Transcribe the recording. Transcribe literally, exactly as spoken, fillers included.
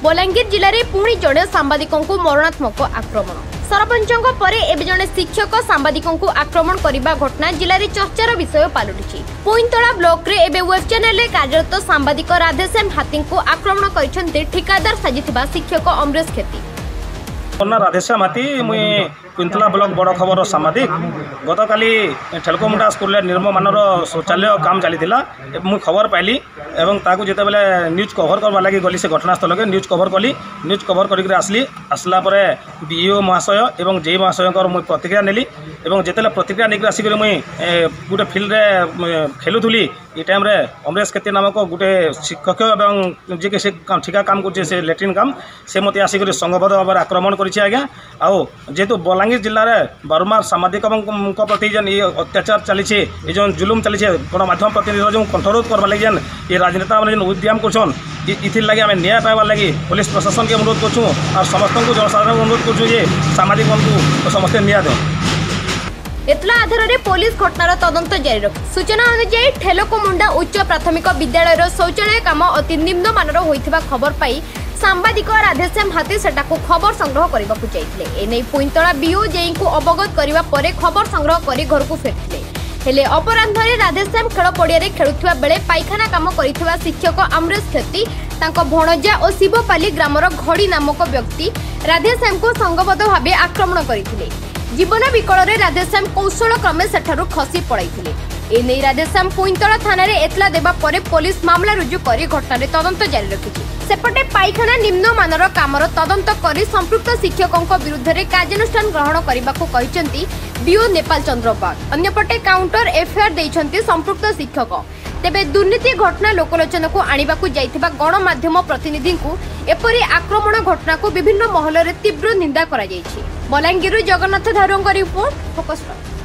बलांगीर जिले में पुणी जड़े सांबादिकों को मरणात्मक आक्रमण। सरपंचों परे एबे जड़े शिक्षक सांबादिकों को आक्रमण करने घटना जिले में चर्चार विषय पलटि। पुईतला ब्लॉक रे एबे वेब चैनल रे कार्यरत सांबादिक राधेश्याम हाथी को आक्रमण कर ठिकादार साजिथिबा शिक्षक अमरेश खेती। राधेश्याम हाथी मुई कुंतला ब्लॉक बड़ खबर सांबादिक गत काली ठेलकोमुंडा स्कूल निर्म मानर शौचालय काम चली मुझे खबर पाइली एवं ताकू जिते बेले न्यूज कवर करवा लगी गली से घटनास्थल के न्यूज कवर कली न्यूज कवर करके आसली आसला परे बीओ महाशय एवं जेई महाशय मुझे प्रतिक्रिया नेली एवं जिते प्रतिक्रिया नहीं आसिक मुई गोटे फिल्ड रे खेलुली ये टाइम रे अमरेश खेती नामक गोटे शिक्षक एवं जी के ठिका काम कर लैट्रिन काम से मत आसिक संघबद्ध भाव में आक्रमण करिछि आज्ञा आउ जेहेतु बलांगीर जिले में बारंबार सामाजिक प्रति जेन ये अत्याचार चली ये जो जुलुम चली गणमाध्यम प्रतिनिधि जो कंठरोध करवा लगे जेन ये राजनेता मैंने उद्यम करछन इथिर लगे आम न्याय पाइबार लगी पुलिस प्रशासन के अनुरोध करूँ और समस्त को जनसाधारण अनुरोध करूँ ये सामाजिक को समस्ते न्याय दे। एतला आधार में पुलिस घटनार तदंत जारी रखी। सूचना अनुसार ठेलकोमुंडा उच्च प्राथमिक विद्यालय शौचालय काम अति निम्न मानर होइथिबा खबर पाई सांबादिक राधेश्याम हाथी सेटाको खबर संग्रह करने को जाइथिले। एनै पुईतला बीओ जेई को अवगत करिबा परे खबर संग्रह करी घर को फेरथिले। हेले अपराह्न राधेश्याम खेल पड़िया रे खेलुथिबा बेले पायखाना काम करिथिबा शिक्षक अमरेश खेती तांको भणजा और शिवपाली ग्रामर घड़ी नामक व्यक्ति राधेश्याम को संगबद्ध भावे आक्रमण करथिले। जीवन विकल रे राधेश्याम कौशल क्रमे सेठारु खसी पड़ाइथिले। एनै राधेश्याम पुईतला थाना रे एतला देबा परे पुलिस मामला रुजु करी घटना रे तदंत जारी रखिछि। सेपटे पायखाना निम्न मानर कामर तदंत करी संपृक्त शिक्षकों विरुद्ध रे कार्यानुष्ठान ग्रहण करबाको कहिसेंती बीओ नेपाल चंद्र बाग। अन्यपटे काउंटर एफआईआर दैछंती संपृक्त शिक्षक। तेबे दुर्नीति घटना लोकलोचन को आनिबाकू जाइथिबा गणमाध्यम प्रतिनिधि को एपरि आक्रमण घटना को विभिन्न महल रे तीव्र निंदा करा जायछि। Balangir Jagannath Dharung report focus plus.